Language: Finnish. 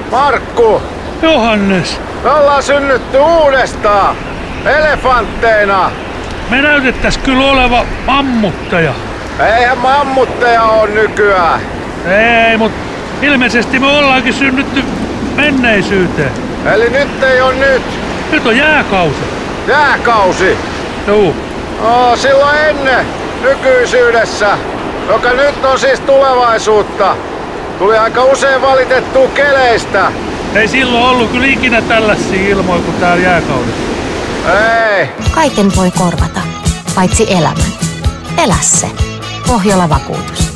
Markku! Johannes! Me ollaan synnytty uudestaan! Elefantteina! Me näytettäis kyllä oleva mammutteja. Eihän mammutteja oo nykyään! Ei, mut ilmeisesti me ollaankin synnytty menneisyyteen. Eli nyt ei oo nyt! Nyt on jääkausi. Jääkausi! Juu. Silloin ennen nykyisyydessä, joka nyt on siis tulevaisuutta. Tuli aika usein valitettua keleistä. Ei silloin ollut kyllä ikinä tällaisia ilmoja kuin täällä jääkaudessa. Ei. Kaiken voi korvata, paitsi elämän. Elä se. Pohjola Vakuutus.